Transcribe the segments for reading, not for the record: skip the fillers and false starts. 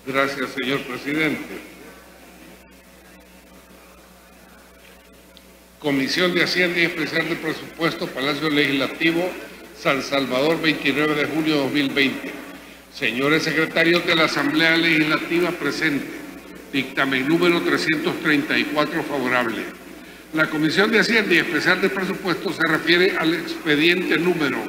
Gracias, señor presidente. Comisión de Hacienda y Especial de Presupuesto, Palacio Legislativo, San Salvador, 29 de julio de 2020. Señores secretarios de la Asamblea Legislativa presente. Dictamen número 334 favorable. La Comisión de Hacienda y Especial de Presupuesto se refiere al expediente número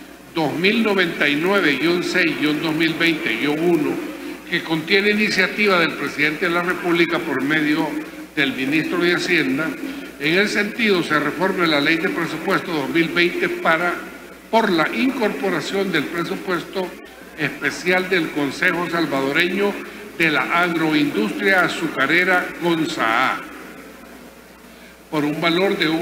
2099-6-2020-1, que contiene iniciativa del Presidente de la República por medio del Ministro de Hacienda. En el sentido, se reforme la Ley de Presupuesto 2020 por la incorporación del presupuesto especial del Consejo Salvadoreño de la Agroindustria Azucarera CONSAA por un valor de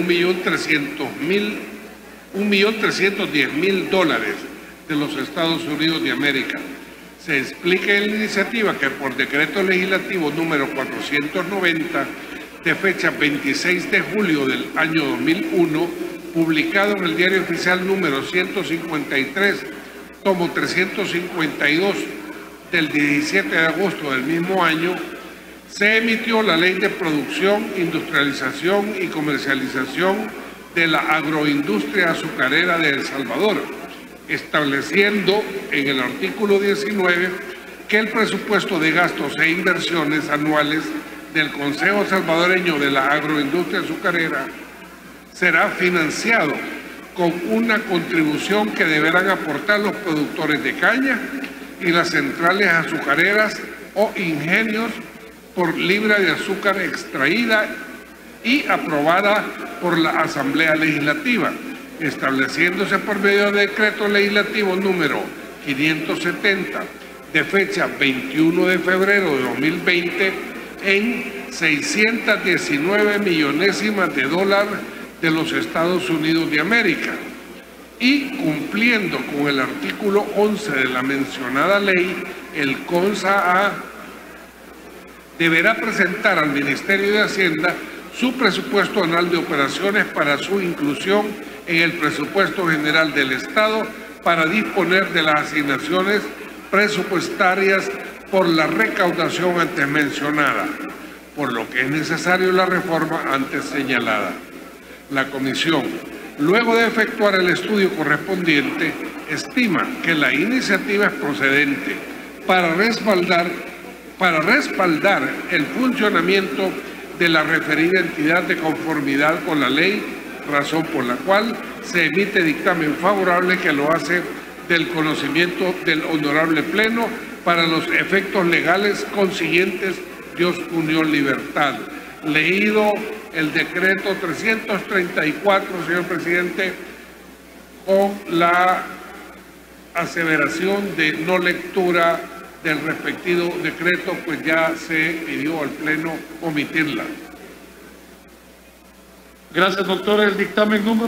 $1.310.000 de los Estados Unidos de América. Se explica en la iniciativa que por decreto legislativo número 490 de fecha 26 de julio del año 2001, publicado en el Diario Oficial número 153, tomo 352 del 17 de agosto del mismo año, se emitió la Ley de Producción, Industrialización y Comercialización de la Agroindustria Azucarera de El Salvador, estableciendo en el artículo 19 que el presupuesto de gastos e inversiones anuales del Consejo Salvadoreño de la Agroindustria Azucarera será financiado con una contribución que deberán aportar los productores de caña y las centrales azucareras o ingenios por libra de azúcar extraída y aprobada por la Asamblea Legislativa, estableciéndose por medio de decreto legislativo número 570 de fecha 21 de febrero de 2020 en 619 millonésimas de dólares de los Estados Unidos de América, y cumpliendo con el artículo 11 de la mencionada ley, el CONSAA deberá presentar al Ministerio de Hacienda su presupuesto anual de operaciones para su inclusión en el presupuesto general del Estado para disponer de las asignaciones presupuestarias por la recaudación antes mencionada, por lo que es necesario la reforma antes señalada. La Comisión, luego de efectuar el estudio correspondiente, estima que la iniciativa es procedente para respaldar el funcionamiento de la referida entidad de conformidad con la ley, razón por la cual se emite dictamen favorable que lo hace del conocimiento del Honorable Pleno para los efectos legales consiguientes. Dios, unión, libertad. Leído el decreto 334, señor presidente, con la aseveración de no lectura del respectivo decreto, pues ya se pidió al Pleno omitirla. Gracias, doctor. El dictamen número